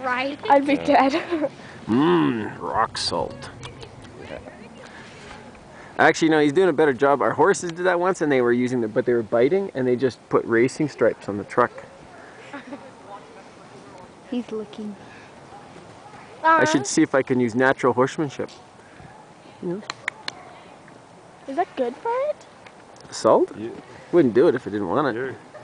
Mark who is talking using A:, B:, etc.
A: Right?
B: I'd be dead.
C: Mmm, rock salt. Actually, no, he's doing a better job. Our horses did that once, and they were using the, but they were biting, and they just put racing stripes on the truck.
B: He's looking.
C: I should see if I can use natural horsemanship. You know,
B: Is that good for it?
C: salt?
D: Yeah.
C: Wouldn't do it if I didn't want it.
D: Here.